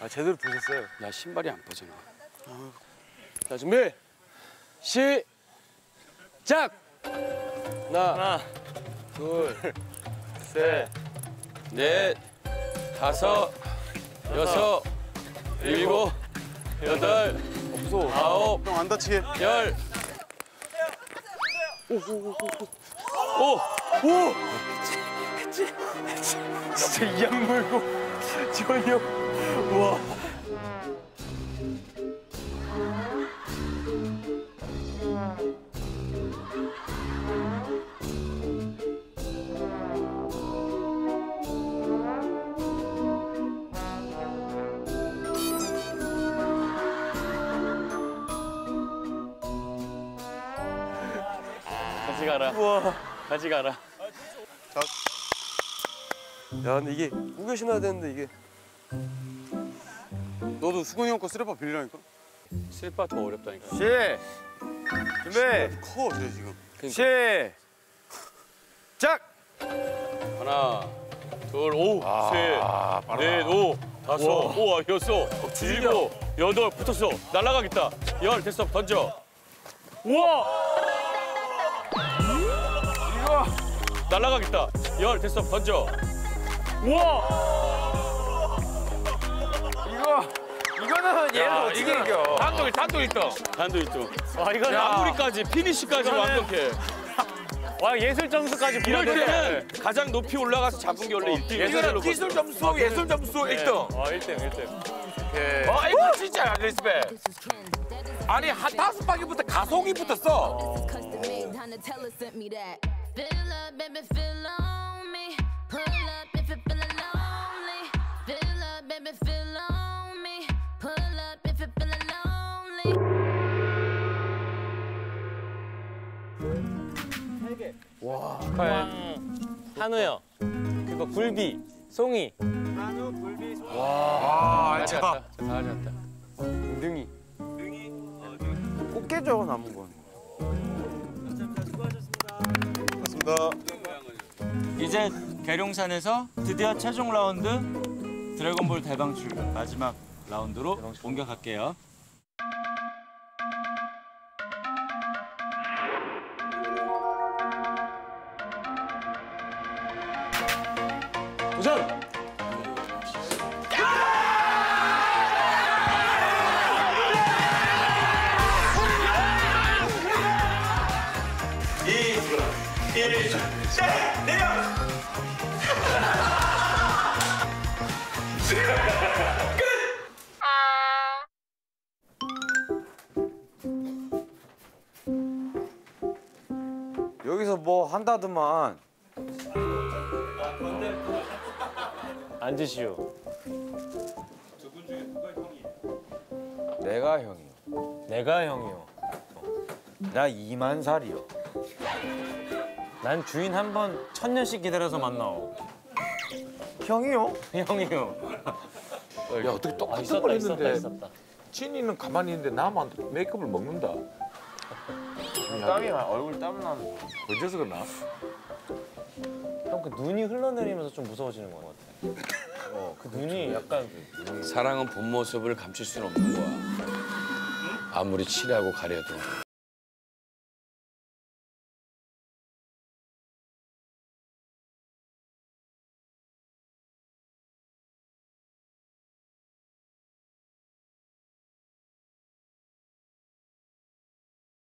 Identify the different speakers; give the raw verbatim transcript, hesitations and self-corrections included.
Speaker 1: 아, 제대로 드셨어요.
Speaker 2: 야, 신발이 안 빠져나.
Speaker 1: 자, 준비. 시작. 하나,
Speaker 3: 하나,
Speaker 1: 둘, 셋,
Speaker 2: 넷, 다섯, 여섯, 일곱, 여덟,
Speaker 1: 무서워.
Speaker 2: 아홉,
Speaker 1: 형 안 다치게.
Speaker 2: 열.
Speaker 1: 오, 오. 진짜 이 악물고 지원이 형. 우와.
Speaker 3: 같이 가라.
Speaker 1: 우와.
Speaker 3: 같이 가라.
Speaker 1: 야, 근데 이게 우겨 신어야 되는데 이게. 너도 수건이 형 거 쓰레빠 빌리라니까.
Speaker 2: 슬파 더 어렵다니까.
Speaker 3: 시, 준비,
Speaker 1: 커, 쟤 지금.
Speaker 3: 시작.
Speaker 2: 하나, 둘, 오,
Speaker 3: 아,
Speaker 2: 셋, 넷, 오, 다섯, 오, 여섯, 일곱, 여덟, 붙었어. 날아가겠다. 열, 됐어, 던져.
Speaker 3: 우와. 이거.
Speaker 2: 날아가겠다. 열, 됐어, 던져.
Speaker 3: 우와. 이거. 이거는 얘를 어떻게 이겨?
Speaker 2: 단독, 단독 일 등. 단독 일 등.
Speaker 3: 와, 이거는
Speaker 2: 마무리까지, 피니시까지
Speaker 3: 이거는-
Speaker 2: 완벽해.
Speaker 3: 와, 예술 점수까지
Speaker 2: 이럴
Speaker 3: 부여되네.
Speaker 2: 때는 가장 높이 올라가서 잡은 게 원래 일 등.
Speaker 3: 예술
Speaker 4: 기술 점수, 예술 점수 일 등.
Speaker 3: 어, 일 등, 일 등.
Speaker 4: 어, 이거 진짜 리스펙. 아니, 한 다섯 바퀴부터 가속이 붙었어.
Speaker 3: 축하해. 한우 형. 그거 굴비, 송이.
Speaker 4: 아,
Speaker 2: 다
Speaker 4: 참.
Speaker 2: 잡았다. 다 잡았다.
Speaker 1: 능이.
Speaker 4: 꽃게죠, 남은 건.
Speaker 1: 고맙습니다.
Speaker 5: 이제 계룡산에서 드디어 최종 라운드 드래곤볼 대방출 마지막 라운드로 옮겨갈게요.
Speaker 1: 도전!
Speaker 4: 여기서 뭐 한다더만.
Speaker 3: 앉으시오.
Speaker 4: 내가 형이요.
Speaker 3: 내가 형이요.
Speaker 4: 나 이만 살이요.
Speaker 3: 난 주인 한 번 천년씩 기다려서 만나오.
Speaker 4: 형이요?
Speaker 3: 형이요.
Speaker 4: 야, 어떻게
Speaker 3: 아,
Speaker 4: 똑같은
Speaker 3: 있었다,
Speaker 4: 걸
Speaker 3: 있었다,
Speaker 4: 했는데
Speaker 3: 있었다.
Speaker 4: 진이는 가만히 있는데 나만 메이크업을 먹는다.
Speaker 3: 땀이 나, 얼굴 땀 나는.
Speaker 4: 언제서 그러나?
Speaker 3: 형, 그 눈이 흘러내리면서 좀 무서워지는 것 같아. 어, 그 눈이 약간.
Speaker 2: 사랑은 본 모습을 감출 수는 없는 거야. 아무리 칠하고 가려도.